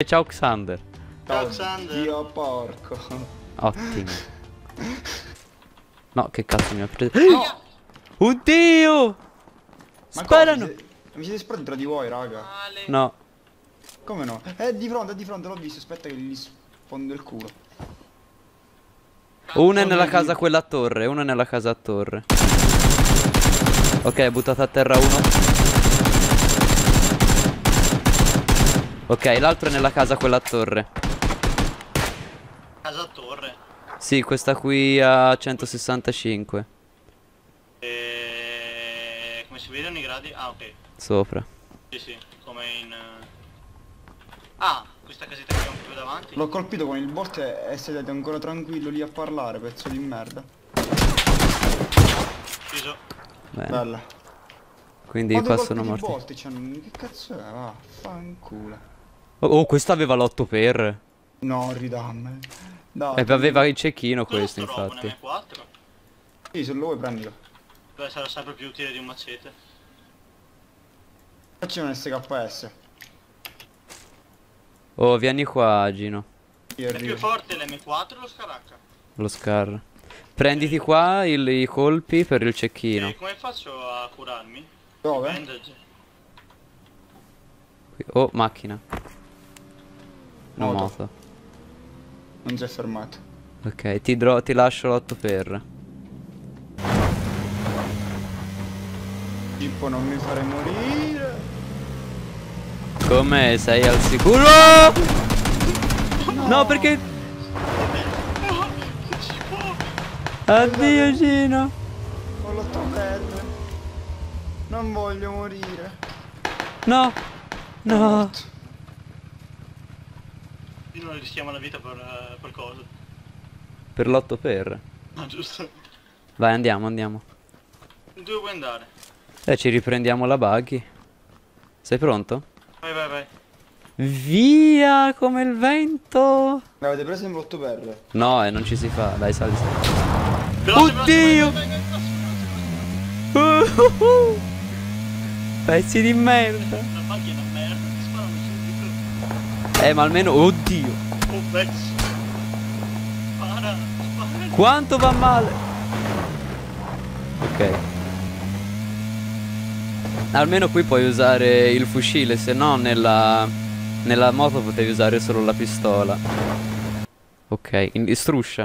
Ciao Xander. Ciao Xander. Dio porco. Ottimo. No, che cazzo mi ha preso? No! Oddio! Ma Sparano! Mi siete sparati tra di voi, raga. Male. No. Come no? Di fronte, l'ho visto. Aspetta che gli sfondo il culo. Uno è nella casa quella a torre, uno è nella casa a torre. Ok, buttato a terra uno. Ok, l'altro è nella casa quella a torre. Casa torre. Sì, questa qui a 165. Come si vedono i gradi? Ah, ok. Sopra. Sì, sì, come in... Ah, questa casetta che abbiamo più davanti. L'ho colpito con il bolt e siete ancora tranquillo lì a parlare, pezzo di merda. Ucciso. Bene. Bella. Quindi Ma qua due sono colpi di morti. bolt c'hanno... Che cazzo è? Va, fanculo. Oh, questo aveva l'8 per. No, ridammene. Dai. Aveva il cecchino questo, Sto robo, infatti. ne hai 4. Sì, se lo vuoi prendilo. Beh, sarà sempre più utile di un macete. Facci un SKS. Oh, vieni qua, Gino. Io È più arrivo. forte l'M4 o lo Scaracca? Lo scar. Prenditi qua i colpi per il cecchino. E come faccio a curarmi? Dove? Bandage. Oh, macchina. No, Moto. moto. Non si è fermato. Ok, ti lascio l'8 per. Tipo non mi fare morire. Come sei al sicuro? No, perché... Addio Gino. Ho l'8 Non voglio morire. No. No. Morto. Io non rischiamo la vita per qualcosa. Per l'8 per. No, giusto. Vai, andiamo. Dove vuoi andare? Ci riprendiamo la buggy. Sei pronto? Vai. Via come il vento. L'avete preso in l'8 per? No, non ci si fa. Dai, sali. Veloce, Oddio! vai. Pezzi di merda. La macchina è una merda, ti sparano subito. Ma almeno... Oddio. Oh, pezzo. Spara. Quanto va male? Ok. Almeno qui puoi usare il fucile, se no nella moto potevi usare solo la pistola. Ok, struscia.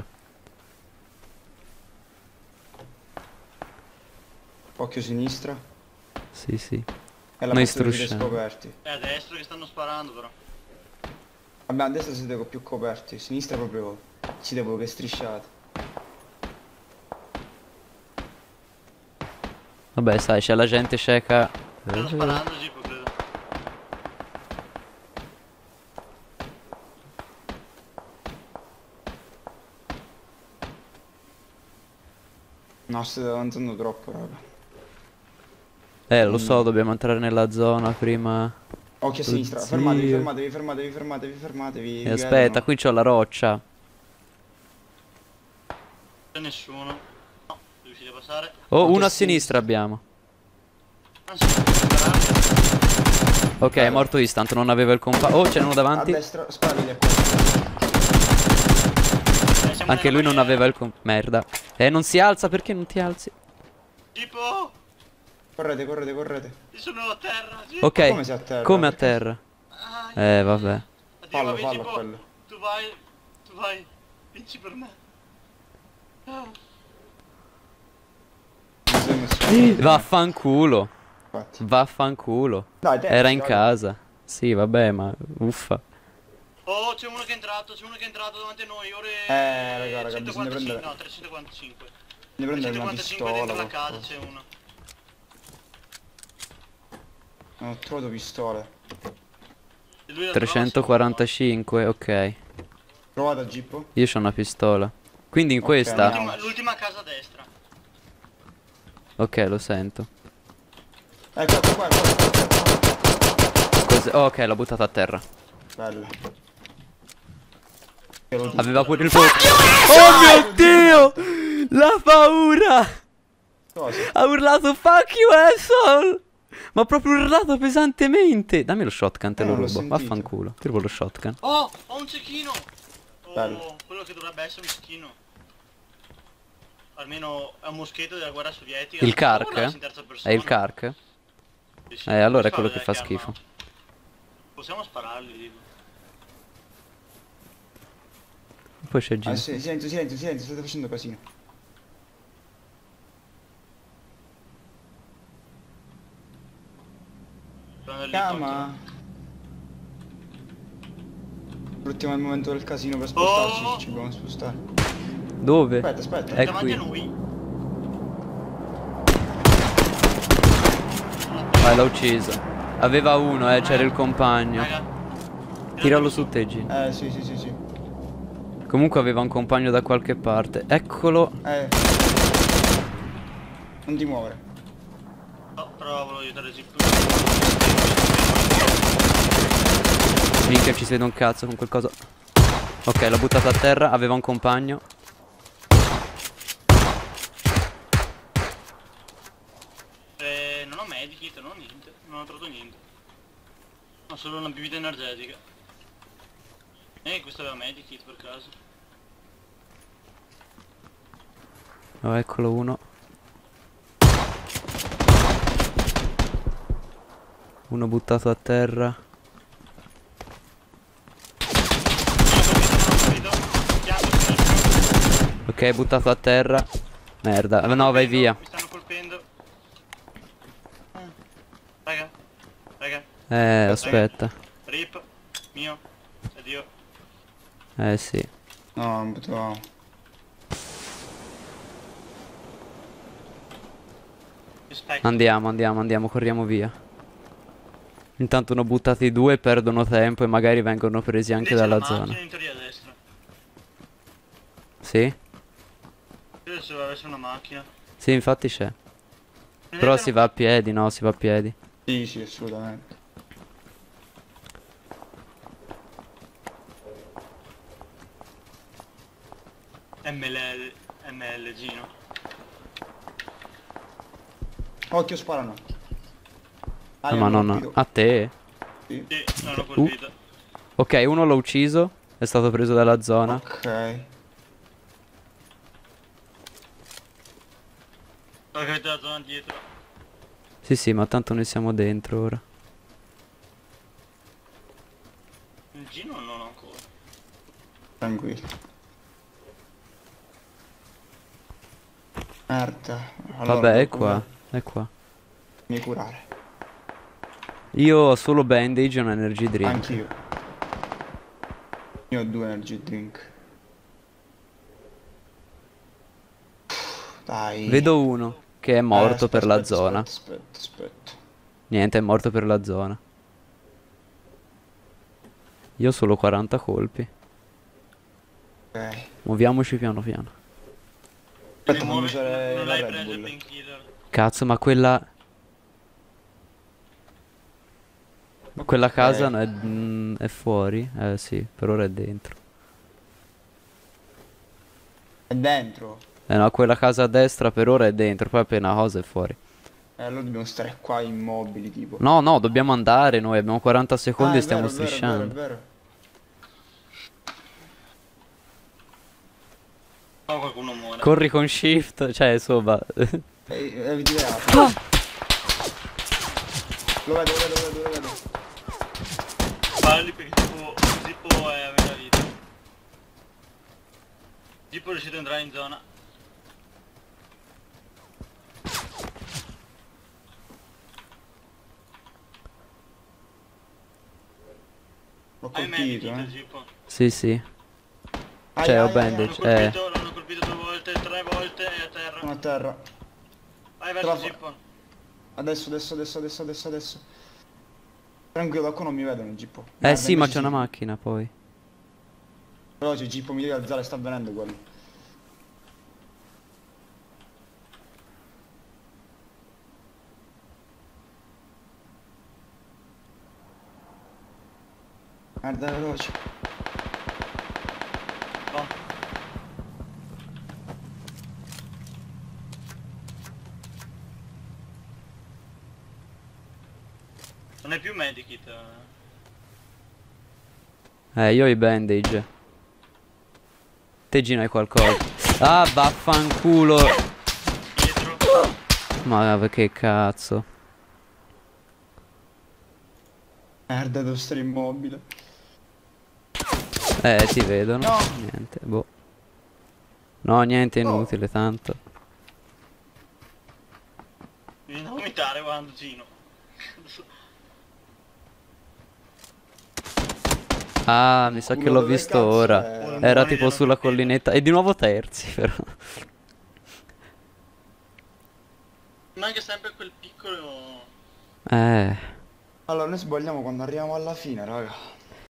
Occhio sinistra. Sì. E la Noi parte dove siete strusciamo. scoperti. È a destra che stanno sparando però. Vabbè, a destra siete più coperti. A sinistra proprio ci devo che strisciate. Vabbè, sai, c'è la gente cieca. Stanno sparando, Gippo, credo. No, state avanzando troppo, raga. Lo so, dobbiamo entrare nella zona prima. Occhio a sinistra. Oddio. Fermatevi. Aspetta, qui c'ho la roccia. C'è nessuno. No, riuscite a passare. Oh, Occhio uno a a sinistra abbiamo. Ah, sì, sparando. Ok, è morto instant, non aveva il compa. Oh, c'è uno A davanti. destra, spari da qua. Siamo Anche lui nella non aveva barriera. il compa. Merda. Non si alza, perché non ti alzi? Gippo! Correte. Io sono a terra, Gippo! Ok. Come sei a terra? Come a terra? Ah, Vabbè. Addio, Fallo, vabbè, fallo Gippo. quello. Tu vai. Vinci per me. Ah. Non sei messo. Vaffanculo. Infatti. Vaffanculo. Dai, terzi, Era in dai. casa. Sì, vabbè, ma uffa. Oh, c'è uno che è entrato davanti a noi, ore... raga, bisogna 145, prendere- no, 345. Ne prendere una 145 pistola. dentro la casa qualcosa. c'è uno. Non ho trovato pistole. E lui la 345, ok. Trovata Gippo? Io c'ho una pistola. Quindi in Ok, questa... andiamo. L'ultima casa a destra. Ok, lo sento. Ecco, qua. Oh, ok, l'ho buttata a terra. Bella. Aveva pure il fuoco. Oh mio Dio! La paura! Cosa? Ha urlato fuck you asshole! Ma proprio urlato pesantemente. Dammi lo shotgun, te lo non l'ho rubo. sentito. Vaffanculo. Ti rubo lo shotgun. Oh, ho un cecchino! Bello. Oh, quello che dovrebbe essere un cecchino. Almeno è un moschetto della guerra sovietica. Il Non so Kark? guardarsi in terza persona. È il Kark? Sì, sì, Allora è questo quello che è fa che schifo. arma. Possiamo spararli, dico. Poi c'è G. Silenzio, silenzio, silenzio, state facendo casino. Prendo il Chiama. Sfruttiamo il momento del casino per spostarci, Oh! ci dobbiamo spostare. Dove? Aspetta, aspetta. È davanti a qui. noi. Vai, l'ha ucciso. Aveva uno, c'era il compagno. Raga. Tiralo su te, G. Sì, sì, sì, sì. Comunque aveva un compagno da qualche parte. Eccolo. Non ti muovere. No, però volevo aiutare Zip. Minchia, ci si vede un cazzo con quel coso. Ok, l'ho buttato a terra. Aveva un compagno. Non ho medikit, non ho niente. Non ho trovato niente. Ho solo una bibita energetica. Questo aveva medikit per caso. Oh, eccolo uno. Uno buttato a terra. Ok, buttato a terra. Merda. No, vai via. Mi stanno colpendo. Raga. Raga. Aspetta. Rip. Mio. Addio. Sì. No, non potevamo. Rispetto. Andiamo, corriamo via. Intanto ne ho buttati due, perdono tempo e magari vengono presi anche Invece dalla la zona. macchina in teoria a destra. Sì? Io se avessi una macchina. Sì, infatti c'è. Però si va a piedi, no, si va a piedi. Sì, sì, assolutamente. MLG, no? Occhio, sparano. Ma hanno non colpito. a te? Sì. Sì, l'hanno colpito. Ok, uno l'ho ucciso. È stato preso dalla zona. Ok. Ho capito la zona dietro. Sì, sì, ma tanto noi siamo dentro ora. Il G non ho ancora. Tranquillo. Merda. Allora, Vabbè, è dopo qua. È qua. mi curare. Io ho solo bandage e un energy drink. Anch'io. Io ho 2 energy drink. Dai. Vedo uno che è morto Aspetta, per la aspetta, zona. Aspetta. Niente, è morto per la zona. Io ho solo 40 colpi. Ok. Muoviamoci piano piano. Aspetta, fammi usare non la l'hai Red preso il Bull. painkiller. Cazzo, ma quella... Quella casa è fuori? Sì, per ora è dentro. È dentro. No, quella casa a destra per ora è dentro, poi appena cosa è fuori. Allora dobbiamo stare qua immobili, tipo. No, no, dobbiamo andare noi, abbiamo 40 secondi Ah, e stiamo è vero, è strisciando. vero. Ma qualcuno muore. Corri con shift, cioè insomma... Eviti le armi. Lo vedo. Parli perché Zippo è a metà vita. Zippo è riuscito ad entrare in zona. L'ho Hai colpito, medikit, Zippo. Sì, sì. Cioè, ho bandage. L'hanno colpito 2 volte, 3 volte e a terra. Sono a terra. Vai verso Trova- Zippo. Adesso. Tranquillo, da qua non mi vedono, Gippo. Sì, ma c'è una macchina poi. Veloce, Gippo, mi devi alzare, sta avvenendo quello. Guarda, veloce. No. hai più medikit? Io ho i bandage. Te Gino hai qualcosa. Ah, vaffanculo. Dietro? Ma che cazzo. Merda, devo stare immobile. Ti vedono. No. Niente, boh. No, niente, inutile, tanto. Vieni a vomitare quando Gino. Ah, mi sa che Culo l'ho dove visto cazzo ora. è? Era Muori tipo dello sulla capello. collinetta. E di nuovo terzi, però. Manca sempre quel piccolo... Eh. Allora, noi sbagliamo quando arriviamo alla fine, raga.